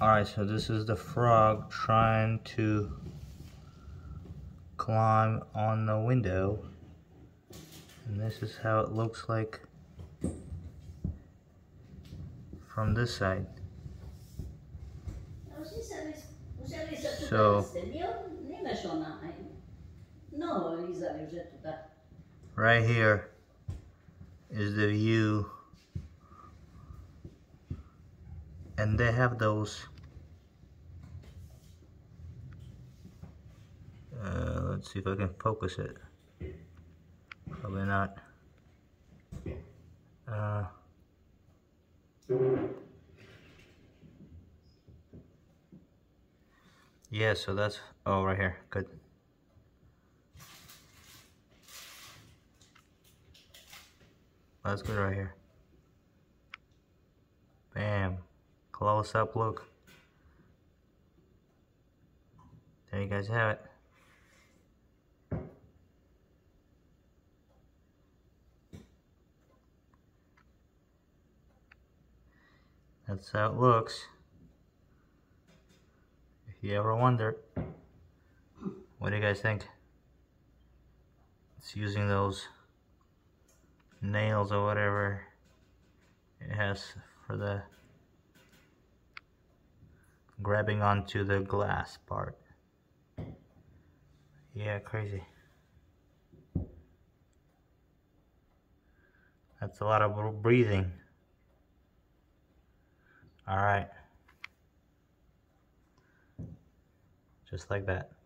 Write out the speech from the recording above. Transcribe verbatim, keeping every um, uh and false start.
Alright, so this is the frog trying to climb on the window. And this is how it looks like from this side. So, right here is the view. And they have those, uh, let's see if I can focus it. Probably not. Uh, yeah, so that's, oh, right here, good. That's good right here. Bam. Close up look. There you guys have it. That's how it looks. If you ever wonder, what do you guys think? It's using those nails or whatever it has for the grabbing onto the glass part. Yeah, crazy. That's a lot of breathing. All right. Just like that.